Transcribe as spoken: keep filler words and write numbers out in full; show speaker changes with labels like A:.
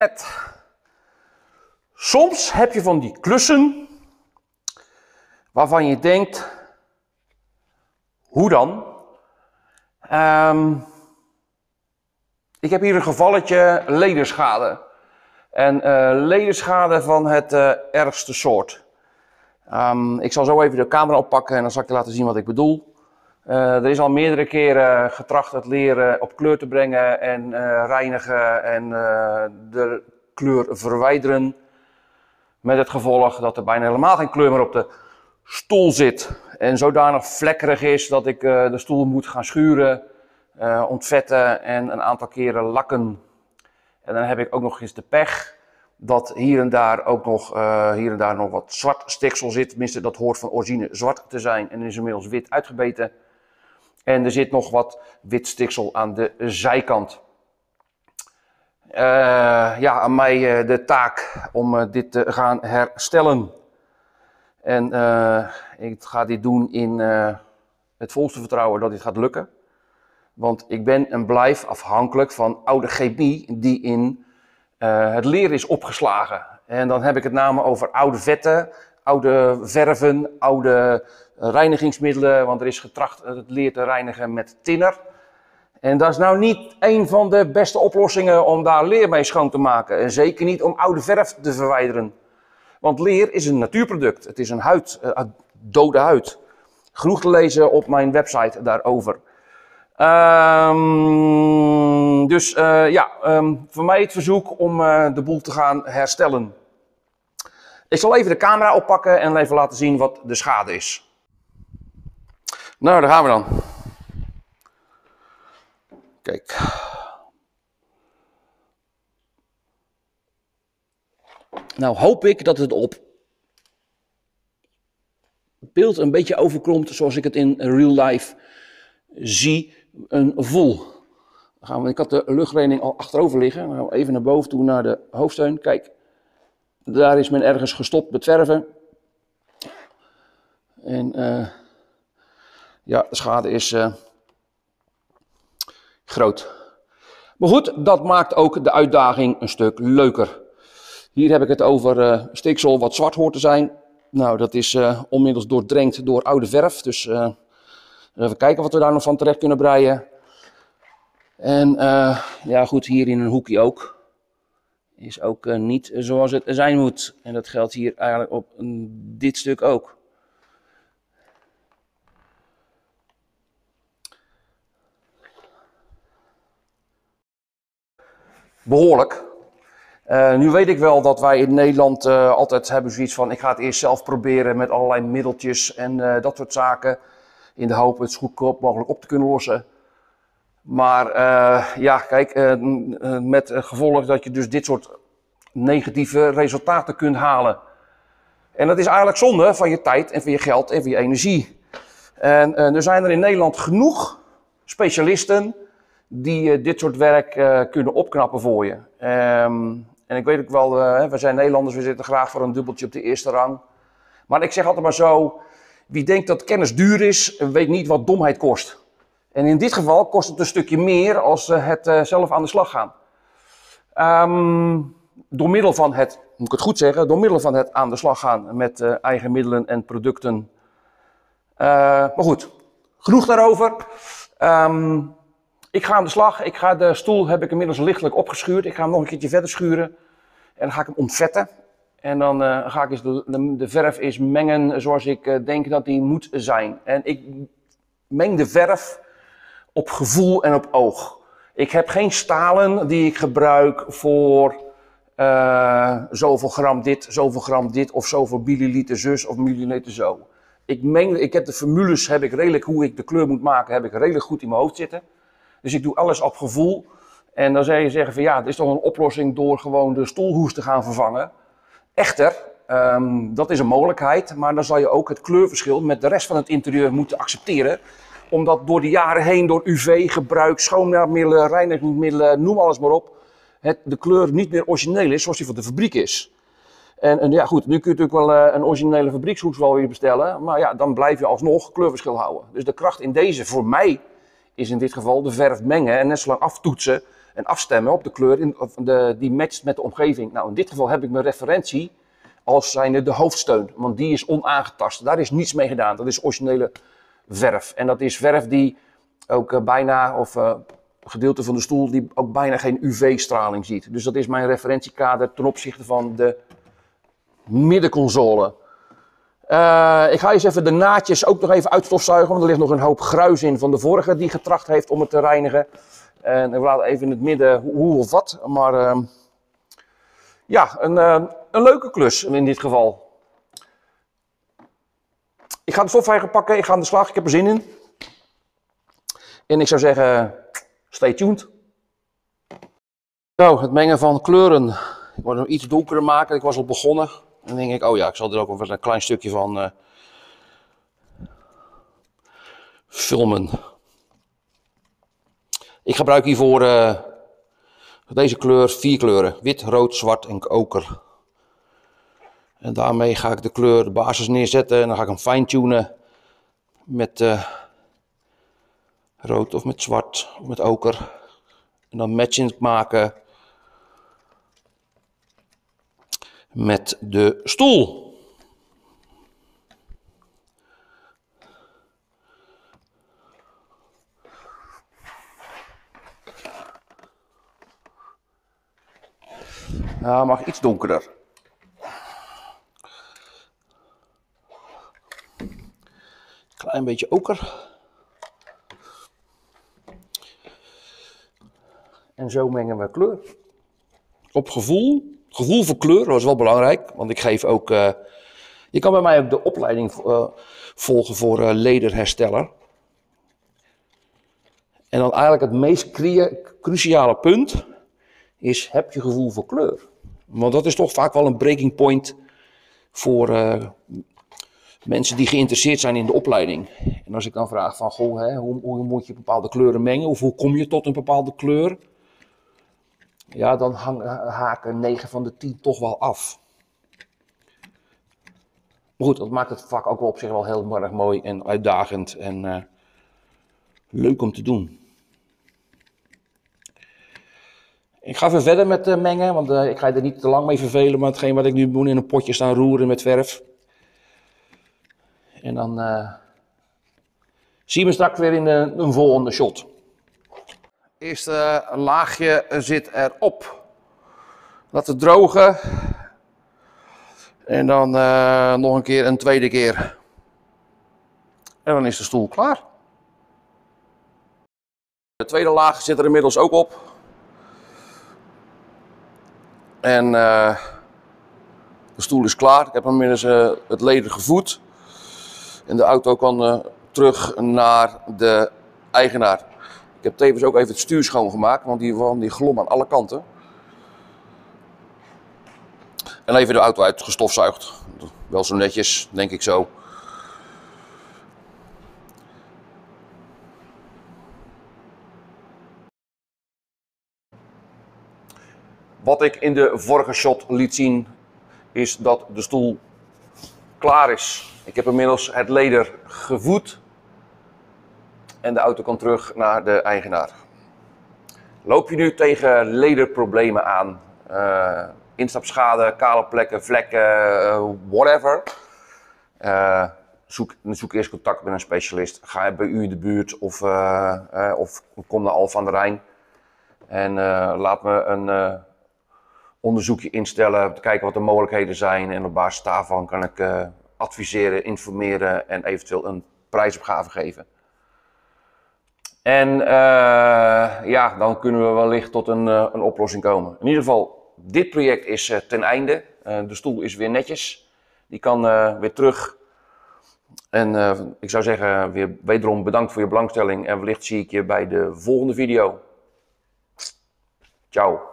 A: Soms heb je van die klussen waarvan je denkt, hoe dan? Um, ik heb hier een gevalletje lederschade. En uh, lederschade van het uh, ergste soort. Um, ik zal zo even de camera oppakken en dan zal ik je laten zien wat ik bedoel. Uh, er is al meerdere keren getracht het leer op kleur te brengen en uh, reinigen en uh, de kleur verwijderen. Met het gevolg dat er bijna helemaal geen kleur meer op de stoel zit. En zodanig vlekkerig is dat ik uh, de stoel moet gaan schuren, uh, ontvetten en een aantal keren lakken. En dan heb ik ook nog eens de pech dat hier en daar ook nog, uh, hier en daar nog wat zwart stiksel zit. Tenminste, dat hoort van origine zwart te zijn en is inmiddels wit uitgebeten. En er zit nog wat wit stiksel aan de zijkant. Uh, ja, aan mij uh, de taak om uh, dit te gaan herstellen. En uh, ik ga dit doen in uh, het volste vertrouwen dat dit gaat lukken. Want ik ben en blijf afhankelijk van oude chemie die in uh, het leer is opgeslagen. En dan heb ik het name over oude vetten, oude verven, oude reinigingsmiddelen. Want er is getracht het leer te reinigen met tinner. En dat is nou niet een van de beste oplossingen om daar leer mee schoon te maken. En zeker niet om oude verf te verwijderen. Want leer is een natuurproduct. Het is een huid, uh, dode huid. Genoeg te lezen op mijn website daarover. Um, dus uh, ja, um, voor mij het verzoek om uh, de boel te gaan herstellen. Ik zal even de camera oppakken en even laten zien wat de schade is. Nou, daar gaan we dan. Kijk. Nou hoop ik dat het op beeld een beetje overkomt zoals ik het in real life zie en voel. Dan gaan we, ik had de luchtreding al achterover liggen. Dan gaan we even naar boven toe naar de hoofdsteun. Kijk, daar is men ergens gestopt met verven. En uh, ja, de schade is uh, groot. Maar goed, dat maakt ook de uitdaging een stuk leuker. Hier heb ik het over uh, stiksel wat zwart hoort te zijn. Nou, dat is uh, onmiddels doordrenkt door oude verf. Dus uh, even kijken wat we daar nog van terecht kunnen breien. En uh, ja goed, hier in een hoekje ook. Is ook uh, niet zoals het zijn moet. En dat geldt hier eigenlijk op uh, dit stuk ook. Behoorlijk. Uh, nu weet ik wel dat wij in Nederland uh, altijd hebben zoiets van, ik ga het eerst zelf proberen met allerlei middeltjes en uh, dat soort zaken. In de hoop het zo goedkoop mogelijk op te kunnen lossen. Maar uh, ja, kijk, uh, uh, met het gevolg dat je dus dit soort negatieve resultaten kunt halen. En dat is eigenlijk zonde van je tijd en van je geld en van je energie. En uh, er zijn er in Nederland genoeg specialisten die uh, dit soort werk uh, kunnen opknappen voor je. Um, en ik weet ook wel, uh, we zijn Nederlanders, we zitten graag voor een dubbeltje op de eerste rang. Maar ik zeg altijd maar zo, wie denkt dat kennis duur is, weet niet wat domheid kost. En in dit geval kost het een stukje meer als uh, het uh, zelf aan de slag gaan. Um, door middel van het, moet ik het goed zeggen, door middel van het aan de slag gaan met uh, eigen middelen en producten. Uh, maar goed, genoeg daarover. Um, ik ga aan de slag. Ik ga de stoel, heb ik inmiddels lichtelijk opgeschuurd. Ik ga hem nog een keertje verder schuren. En dan ga ik hem ontvetten. En dan uh, ga ik eens de, de, de verf eens mengen zoals ik uh, denk dat die moet zijn. En ik meng de verf op gevoel en op oog. Ik heb geen stalen die ik gebruik voor uh, zoveel gram dit, zoveel gram dit of zoveel milliliter zus of milliliter zo. Ik meng, ik heb de formules, heb ik redelijk hoe ik de kleur moet maken, heb ik redelijk goed in mijn hoofd zitten. Dus ik doe alles op gevoel. En dan zou je zeggen van ja, het is toch een oplossing door gewoon de stoelhoes te gaan vervangen. Echter, um, dat is een mogelijkheid, maar dan zal je ook het kleurverschil met de rest van het interieur moeten accepteren. Omdat door de jaren heen, door U V-gebruik, schoonmaakmiddelen, reinigingsmiddelen, noem alles maar op, het, de kleur niet meer origineel is zoals die van de fabriek is. En, en ja goed, nu kun je natuurlijk wel uh, een originele fabriekshoes wel weer bestellen, maar ja, dan blijf je alsnog kleurverschil houden. Dus de kracht in deze, voor mij, is in dit geval de verf mengen en net zo lang aftoetsen en afstemmen op de kleur in, of de, die matcht met de omgeving. Nou, in dit geval heb ik mijn referentie als zijnde de hoofdsteun, want die is onaangetast. Daar is niets mee gedaan, dat is originele verf. En dat is verf die ook uh, bijna, of uh, gedeelte van de stoel, die ook bijna geen U V-straling ziet. Dus dat is mijn referentiekader ten opzichte van de middenconsole. Uh, ik ga eens even de naadjes ook nog even uitstofzuigen, want er ligt nog een hoop gruis in van de vorige die getracht heeft om het te reinigen. En ik laat even in het midden hoe of wat, maar uh, ja, een, uh, een leuke klus in dit geval. Ik ga de stofzuiger pakken, ik ga aan de slag, ik heb er zin in. En ik zou zeggen, stay tuned. Zo, het mengen van kleuren. Ik moet hem iets donkerder maken, ik was al begonnen. En dan denk ik, oh ja, ik zal er ook wel een klein stukje van uh, filmen. Ik gebruik hiervoor uh, deze kleur, vier kleuren. Wit, rood, zwart en oker. En daarmee ga ik de kleur, de basis neerzetten en dan ga ik hem fine-tunen met uh, rood of met zwart of met oker. En dan matching maken met de stoel. Nou, mag iets donkerder. Klein beetje oker. En zo mengen we kleur. Op gevoel. Gevoel voor kleur, dat is wel belangrijk. Want ik geef ook... Uh, je kan bij mij ook de opleiding uh, volgen voor uh, lederhersteller. En dan eigenlijk het meest cruciale punt is, heb je gevoel voor kleur? Want dat is toch vaak wel een breaking point voor uh, mensen die geïnteresseerd zijn in de opleiding. En als ik dan vraag van, goh, hè, hoe, hoe moet je bepaalde kleuren mengen? Of hoe kom je tot een bepaalde kleur? Ja, dan hang, haken negen van de tien toch wel af. Maar goed, dat maakt het vak ook wel op zich wel heel erg mooi en uitdagend en uh, leuk om te doen. Ik ga even verder met uh, mengen, want uh, ik ga er niet te lang mee vervelen, maar hetgeen wat ik nu doe in een potje staan roeren met verf. En dan uh, zien we straks weer in uh, een volgende shot. Eerste uh, laagje zit erop. Laat het drogen. En dan uh, nog een keer een tweede keer. En dan is de stoel klaar. De tweede laag zit er inmiddels ook op. En uh, de stoel is klaar. Ik heb inmiddels uh, het leder gevoed. En de auto kan uh, terug naar de eigenaar. Ik heb tevens ook even het stuur schoongemaakt, want die, want die glom aan alle kanten. En even de auto uitgestofzuigd. Wel zo netjes, denk ik zo. Wat ik in de vorige shot liet zien, is dat de stoel klaar is. Ik heb inmiddels het leder gevoed. En de auto kan terug naar de eigenaar. Loop je nu tegen lederproblemen aan? Uh, instapschade, kale plekken, vlekken, uh, whatever. Uh, zoek, zoek eerst contact met een specialist. Ga bij u in de buurt of, uh, uh, of kom naar Alphen aan de Rijn. En uh, laat me een uh, onderzoekje instellen, om te kijken wat de mogelijkheden zijn. En op basis daarvan kan ik uh, adviseren, informeren en eventueel een prijsopgave geven. En uh, ja, dan kunnen we wellicht tot een, uh, een oplossing komen. In ieder geval, dit project is uh, ten einde. Uh, de stoel is weer netjes. Die kan uh, weer terug. En uh, ik zou zeggen, weer wederom bedankt voor je belangstelling. En wellicht zie ik je bij de volgende video. Ciao.